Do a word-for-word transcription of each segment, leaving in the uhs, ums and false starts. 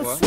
what?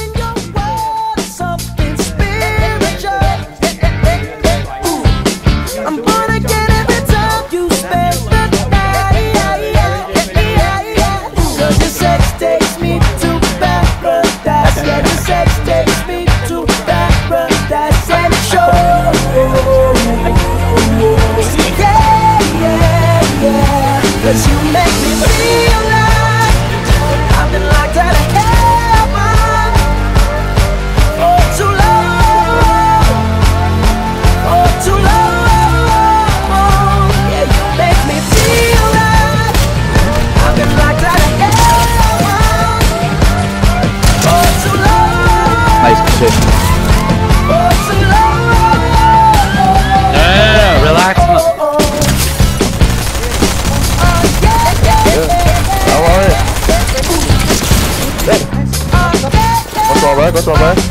Cause you make me feel like I've been locked out of heaven for too long, for too long. Yeah, you make me feel like I've been locked out of heaven for too long. Nice shit. For too long. Yeah, relax. What's wrong, man? What's wrong, man?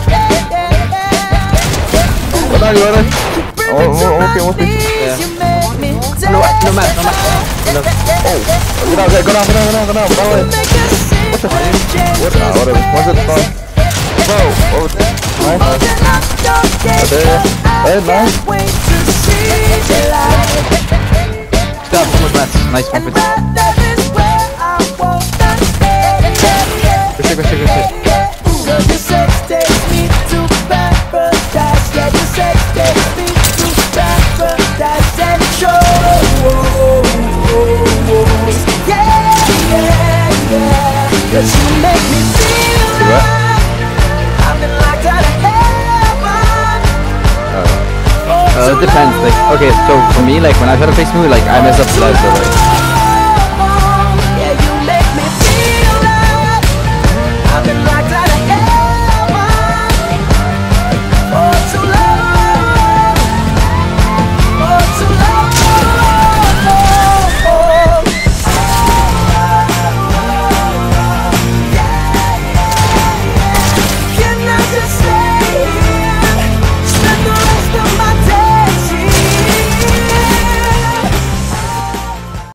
What are you doing? Oh, okay, okay. Yeah. No, no match, no match. No. Oh, get out there, go down, go down, go down, go down, go down. What's it? What? Ah, whatever. What's it called? Bro, oh, nice, nice. There. Hey, nice. Stop, so much mats. Nice one for this. Good shit, good shit, good shit. Cause you make me feel like I've been locked out of heaven. Uh, it depends. Like, okay, so for me, like when I try to face movie, like I mess up the lives, right?